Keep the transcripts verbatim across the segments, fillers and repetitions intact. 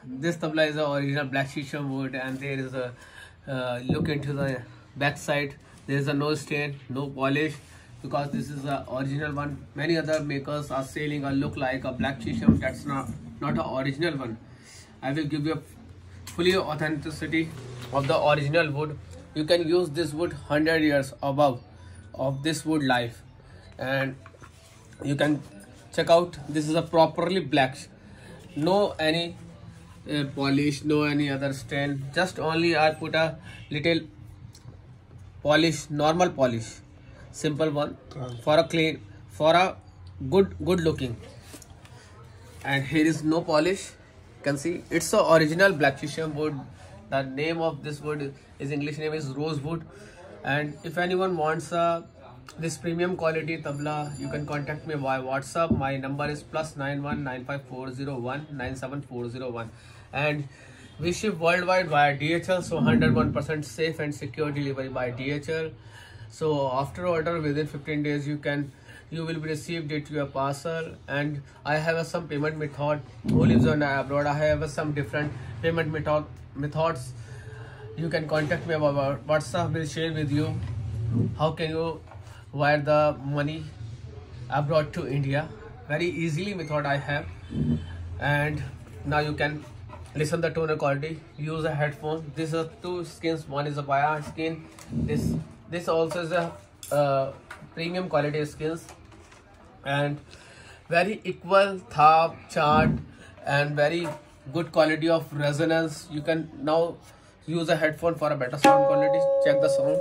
this tabla is a original black shisham wood, and there is a uh, look into the back side. There is a no stain, no polish, because this is the original one. Many other makers are selling a look like a black shisham. That's not not an original one. I will give you a fully authenticity of the original wood. You can use this wood one hundred years above of this wood life, and you can check out. This is a properly black, no any uh, polish, no any other stain. Just only I put a little polish, normal polish, simple one for a clean, for a good good looking. And here is no polish. You can see it's the original black shisham wood. The name of this wood is English name is rosewood. And if anyone wants a this premium quality tabla, you can contact me via WhatsApp. My number is plus nine one nine five four zero one nine seven four zero one, and we ship worldwide via D H L, so one hundred one percent safe and secure delivery by D H L. So after order within fifteen days, you can you will be received it to your parcel. And I have a, some payment method. Who lives on abroad, I have a, some different payment method methods. You can contact me about WhatsApp. Will share with you how can you wire the money abroad to India. Very easily method I have. And now you can listen the tone quality. Use a headphone. These are two skins. One is a wire skin. This this also is a uh, premium quality skins, and very equal thumb chart and very good quality of resonance. You can now use a headphone for a better sound quality. Check the sound.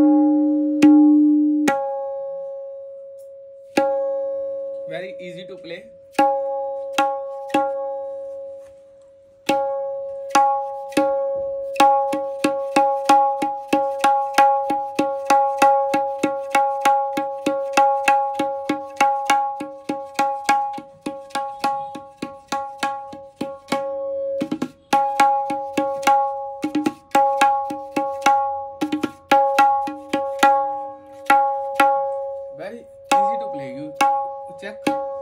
Very easy to play. Very easy to play. You check.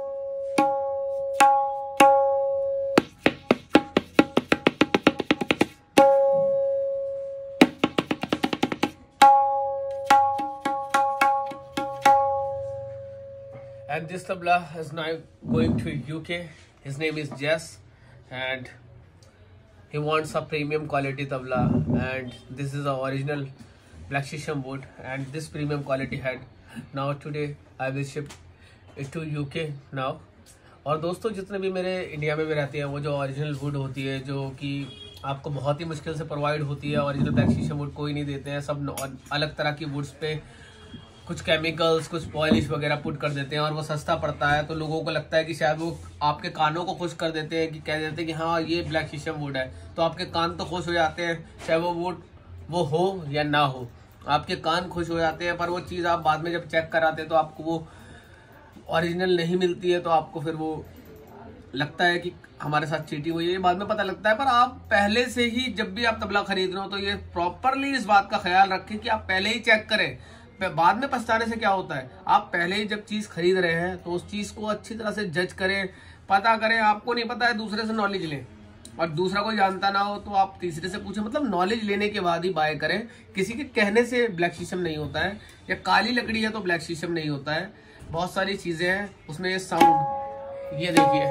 And this tabla is now going to U K. His name is Jess, and he wants a premium quality tabla. And this is the original black shisham wood, and this premium quality head. Now today I will ship it to U K now. और दोस्तों जितने भी मेरे India में भी रहते हैं, वो जो ओरिजिनल वुड होती है, जो कि आपको बहुत ही मुश्किल से प्रोवाइड होती है, ओरिजिनल ब्लैक शीशम वुड कोई नहीं देते हैं. सब अलग तरह की वुड्स पे कुछ केमिकल्स, कुछ पॉलिश वगैरह पुट कर देते हैं, और वो सस्ता पड़ता है. तो लोगों को लगता है कि शायद वो आपके कानों को खुश कर देते हैं, कि कह देते हैं कि हाँ ये ब्लैक शीशम वुड है. तो आपके कान तो खुश हो जाते हैं, चाहे वो वुड वो हो या ना हो, आपके कान खुश हो जाते हैं. पर वो चीज़ आप बाद में जब चेक कराते हैं तो आपको वो ओरिजिनल नहीं मिलती है. तो आपको फिर वो लगता है कि हमारे साथ चीटिंग हुई है, ये बाद में पता लगता है. पर आप पहले से ही जब भी आप तबला खरीद रहे हो तो ये प्रॉपरली इस बात का ख्याल रखें कि आप पहले ही चेक करें. बाद में पछताने से क्या होता है, आप पहले ही जब चीज़ खरीद रहे हैं तो उस चीज़ को अच्छी तरह से जज करें, पता करें. आपको नहीं पता है, दूसरे से नॉलेज लें, और दूसरा कोई जानता ना हो तो आप तीसरे से पूछें. मतलब नॉलेज लेने के बाद ही बाय करें. किसी के कहने से ब्लैक शीशम नहीं होता है, या काली लकड़ी है तो ब्लैक शीशम नहीं होता है. बहुत सारी चीजें हैं उसमें. ये साउंड ये देखिए,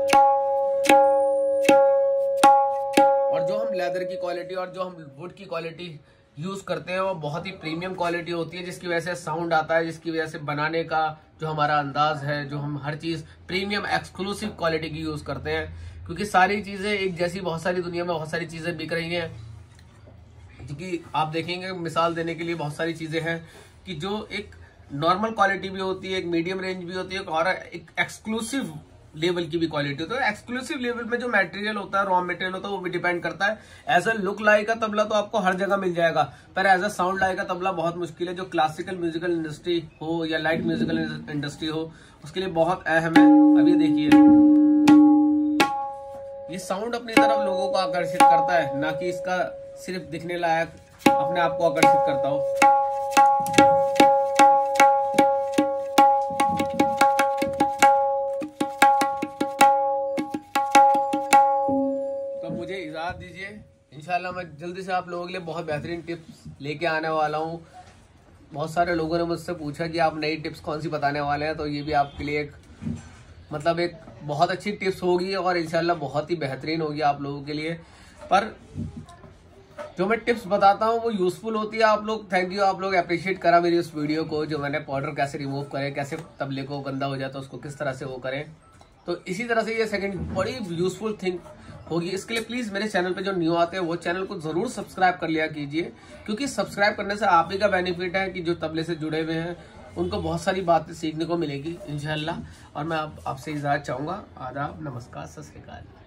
और जो हम लेदर की क्वालिटी और जो हम वुड की क्वालिटी यूज करते हैं वो बहुत ही प्रीमियम क्वालिटी होती है, जिसकी वजह से साउंड आता है, जिसकी वजह से बनाने का जो हमारा अंदाज है, जो हम हर चीज प्रीमियम एक्सक्लूसिव क्वालिटी की यूज करते हैं. क्योंकि सारी चीजें एक जैसी, बहुत सारी दुनिया में बहुत सारी चीजें बिक रही हैं. क्योंकि आप देखेंगे, मिसाल देने के लिए बहुत सारी चीजें हैं कि जो एक नॉर्मल क्वालिटी भी होती है, एक मीडियम रेंज भी होती है, और एक एक्सक्लूसिव लेवल की भी क्वालिटी होती है. एक्सक्लूसिव लेवल में जो मटेरियल होता है, रॉ मटेरियल होता है, वो भी डिपेंड करता है. एज अ लुक लाइक का तबला तो आपको हर जगह मिल जाएगा, पर एज अ साउंड लाइक का तबला बहुत मुश्किल है. जो क्लासिकल म्यूजिकल इंडस्ट्री हो या लाइट म्यूजिकल इंडस्ट्री हो, उसके लिए बहुत अहम है. अभी देखिए, ये साउंड अपनी तरफ लोगों को आकर्षित करता है, ना कि इसका सिर्फ दिखने लायक अपने आप को आकर्षित करता हो. तो तो मुझे इजाज़त दीजिए। इंशाल्लाह मैं जल्दी से आप लोगों के लिए बहुत बेहतरीन टिप्स लेके आने वाला हूँ। बहुत सारे लोगों ने मुझसे पूछा कि आप नई टिप्स कौन सी बताने वाले हैं, तो ये भी आपके लिए एक मतलब एक बहुत अच्छी टिप्स होगी और इंशाल्लाह बहुत ही बेहतरीन होगी आप लोगों के लिए। पर जो मैं टिप्स बताता हूँ वो यूजफुल होती है। आप लोग थैंक यू, आप लोग अप्रिशिएट करा मेरी उस वीडियो को, जो मैंने पाउडर कैसे रिमूव करें, कैसे तबले को गंदा हो जाता है उसको किस तरह से वो करें। तो इसी तरह से ये सेकंड बड़ी यूजफुल थिंग होगी। इसके लिए प्लीज मेरे चैनल पे जो न्यू आते हैं वो चैनल को जरूर सब्सक्राइब कर लिया कीजिए, क्योंकि सब्सक्राइब करने से आप ही का बेनिफिट है कि जो तबले से जुड़े हुए हैं उनको बहुत सारी बातें सीखने को मिलेगी इंशाल्लाह। और मैं आप, आपसे इजाज़त चाहूँगा। आदाब, नमस्कार, सत श्री अकाल।